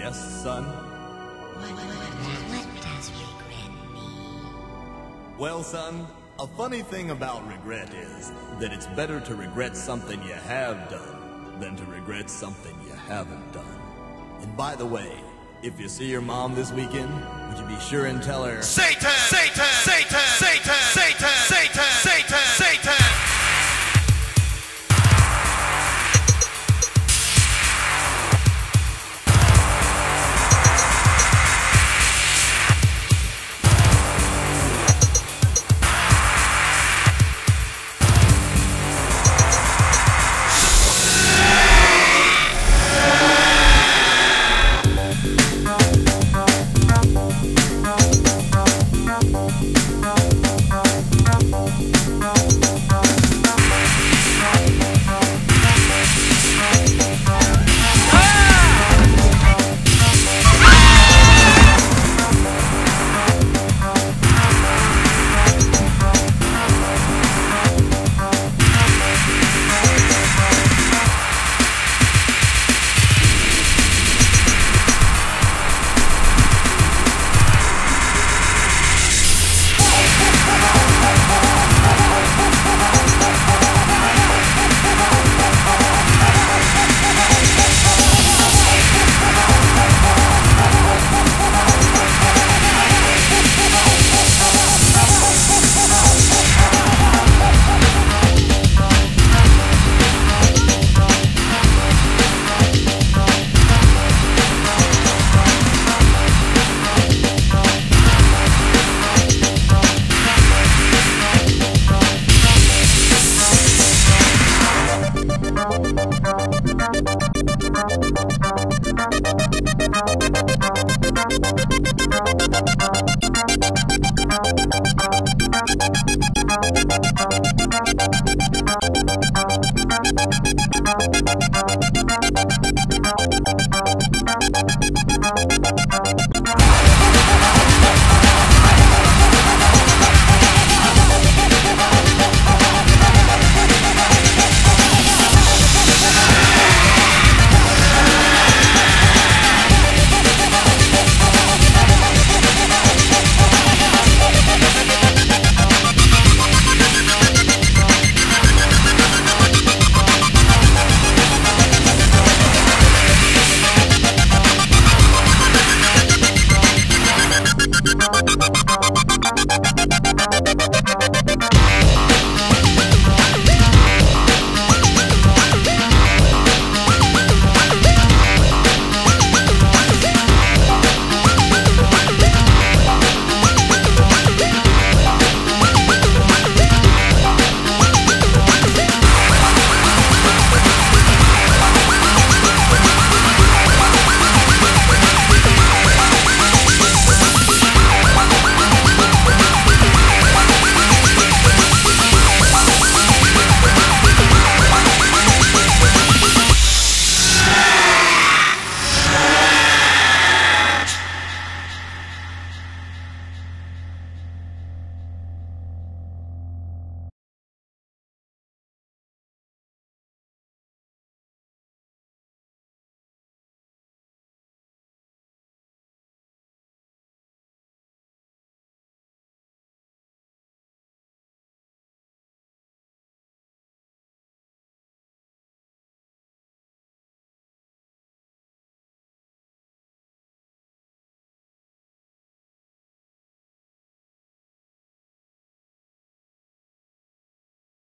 Yes, son? What does regret mean? Well, son, a funny thing about regret is that it's better to regret something you have done than to regret something you haven't done. And by the way, if you see your mom this weekend, would you be sure and tell her, Satan! Satan! Satan! Satan! Satan! Satan! Satan! Satan!